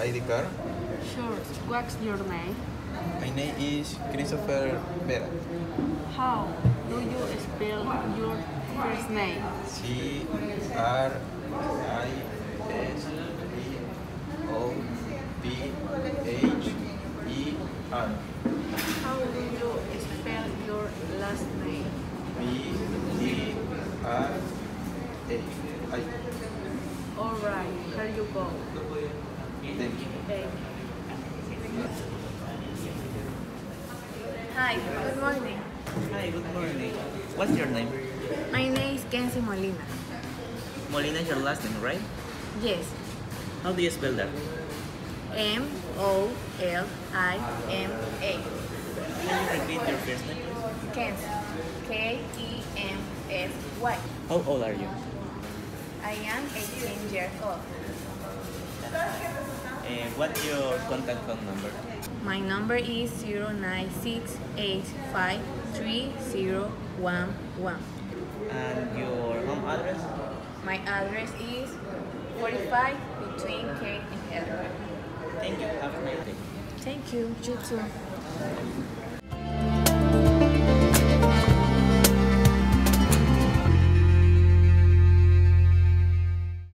ID card? Sure. What's your name? My name is Christopher Vera. How do you spell your first name? Christopher. How do you spell your last name? Vera. All right. Here you go. Thank you. Okay. Hi, good morning. Hi, good morning. What's your name? My name is Kenzie Molina. Molina is your last name, right? Yes, How do you spell that? Molima. Can you repeat your first name, please? Kenzie. Kemsy. How old are you? I am 18 years old. What's your contact phone number? My number is 096853011. And your home address? My address is 45 between K and L. Thank you. Have a nice day. Thank you. You too.